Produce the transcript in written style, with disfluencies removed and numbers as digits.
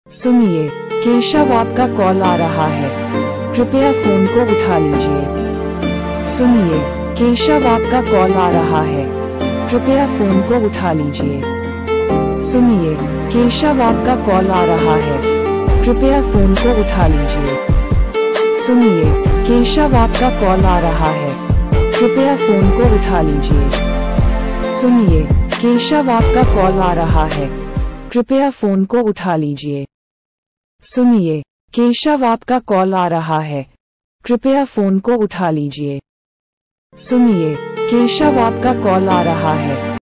सुनिए, केशव आपका कॉल आ रहा है, कृपया फोन को उठा लीजिए। सुनिए, केशव आपका कॉल आ रहा है, कृपया फोन को उठा लीजिए। सुनिए, केशव आपका कॉल आ रहा है, कृपया फोन को उठा लीजिए। सुनिए, केशव आपका कॉल आ रहा है, कृपया फोन को उठा लीजिए। सुनिए, केशव आपका कॉल आ रहा है, कृपया फोन को उठा लीजिए। सुनिए, केशव आपका कॉल आ रहा है, कृपया फोन को उठा लीजिए। सुनिए, केशव आपका कॉल आ रहा है,